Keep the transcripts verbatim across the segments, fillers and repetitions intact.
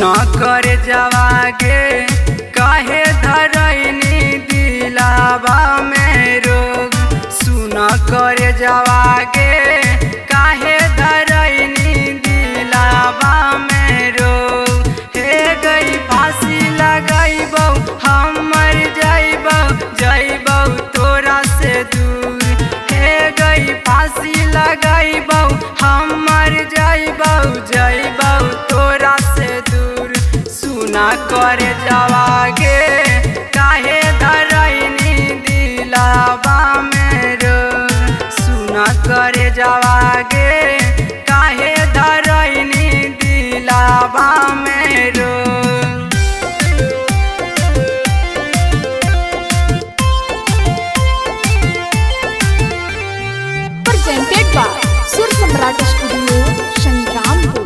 कर जवागे काहे धरैनी दिलावा में रोग। सुन कर जवागे काहे धरैनी दिलावा में रोग। हे गई फांसी लगैबौ हम मर जैबौ जैबौ तोरा से दूर। हे गई फांसी लगैबौ हम मर जैबौ जैबौ तोरा से दूर। सुना कर जवागे काहे धरैनी दिलावा में रोग। सुना कर जवागे काहे धरैनी दिलावा में रोग। Presented by Sur Samrat Studio, Shangrampur।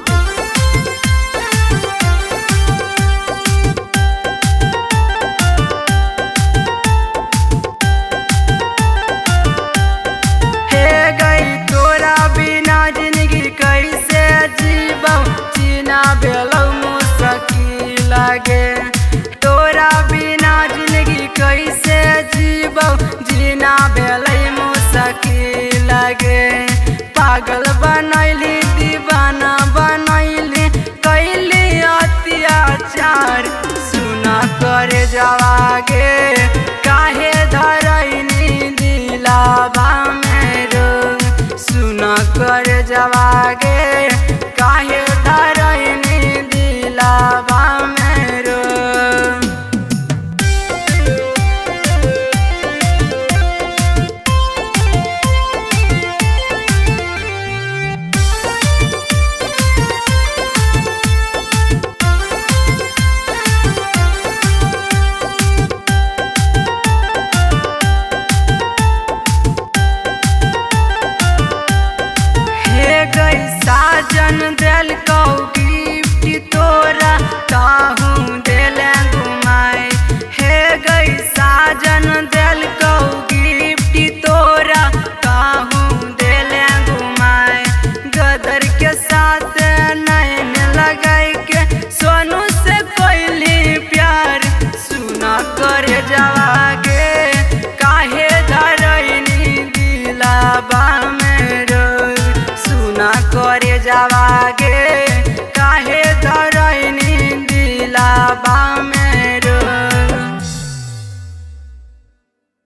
तोरा बिना जिंदगी कैसे जीबौ जीना भेलै मुश्किल लगे। पागल